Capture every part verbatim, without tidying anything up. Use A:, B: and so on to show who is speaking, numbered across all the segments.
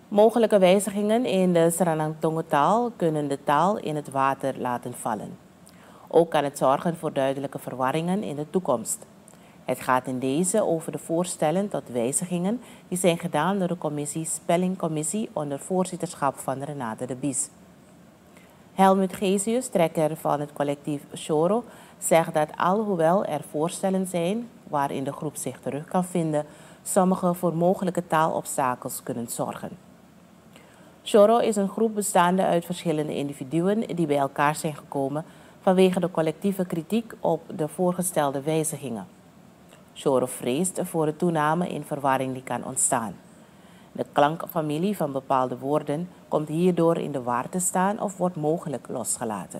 A: Mogelijke wijzigingen in de Sranang-Tongo-taal kunnen de taal in het water laten vallen. Ook kan het zorgen voor duidelijke verwarringen in de toekomst. Het gaat in deze over de voorstellen tot wijzigingen die zijn gedaan door de commissie Spellingcommissie onder voorzitterschap van Renate de Bies. Helmut Gesius, trekker van het collectief Choro, zegt dat alhoewel er voorstellen zijn waarin de groep zich terug kan vinden, sommige voor mogelijke taalobstakels kunnen zorgen. Choro is een groep bestaande uit verschillende individuen die bij elkaar zijn gekomen vanwege de collectieve kritiek op de voorgestelde wijzigingen. Choro vreest voor de toename in verwarring die kan ontstaan. De klankfamilie van bepaalde woorden komt hierdoor in de war te staan of wordt mogelijk losgelaten.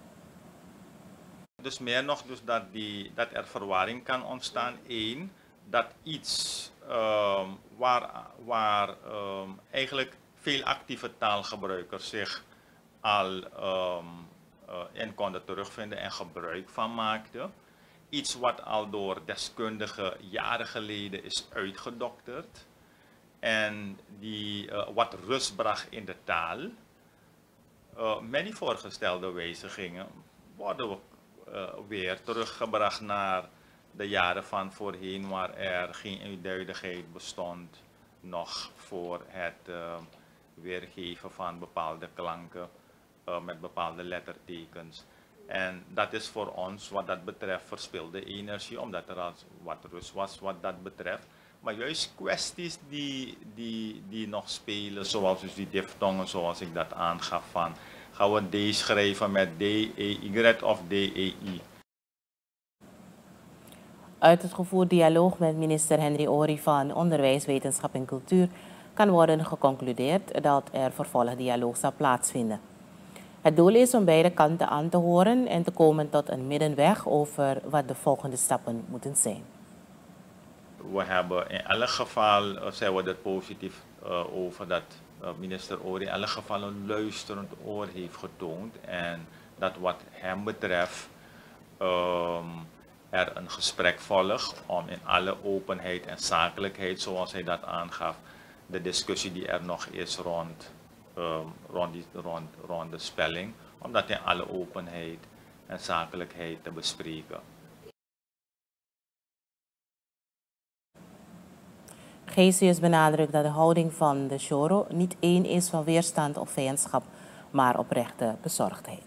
B: Dus meer nog dus dat, die, dat er verwarring kan ontstaan. Eén, dat iets um, waar, waar um, eigenlijk veel actieve taalgebruikers zich al um, uh, in konden terugvinden en gebruik van maakten. Iets wat al door deskundigen jaren geleden is uitgedokterd. En die uh, wat rust bracht in de taal. Uh, met die voorgestelde wijzigingen worden we uh, weer teruggebracht naar de jaren van voorheen, waar er geen eenduidigheid bestond nog voor het uh, weergeven van bepaalde klanken uh, met bepaalde lettertekens. En dat is voor ons wat dat betreft verspilde energie, omdat er al wat rust was wat dat betreft. Maar juist kwesties die, die, die nog spelen, zoals dus die diftongen, zoals ik dat aangaf van, gaan we D schrijven met D E Y of D E I.
A: Uit het gevoerd dialoog met minister Henry Ory van Onderwijs, Wetenschap en Cultuur kan worden geconcludeerd dat er vervolgdialoog zal plaatsvinden. Het doel is om beide kanten aan te horen en te komen tot een middenweg over wat de volgende stappen moeten zijn.
B: We hebben in elk geval, uh, zijn we er positief uh, over dat uh, minister Ory in elk geval een luisterend oor heeft getoond. En dat wat hem betreft um, er een gesprek volgt om in alle openheid en zakelijkheid, zoals hij dat aangaf, de discussie die er nog is rond, um, rond, die, rond, rond de spelling, om dat in alle openheid en zakelijkheid te bespreken.
A: Gesius benadrukt dat de houding van de Choro niet één is van weerstand of vijandschap, maar oprechte bezorgdheid.